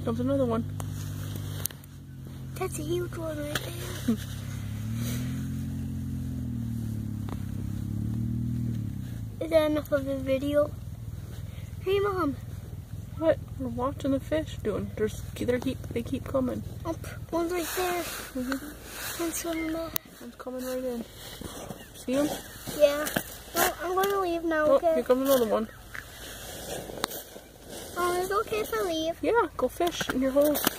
Comes another one. That's a huge one right there. Is that enough of a video? Hey, Mom. What? We're watching the fish doing. They keep coming. Up, one's right there. One's swimming back. One's coming right in. See him? Yeah. Well, I'm going to leave now, Oh, okay? here comes another one. Oh, it's okay if I leave. Yeah, go fish in your hole.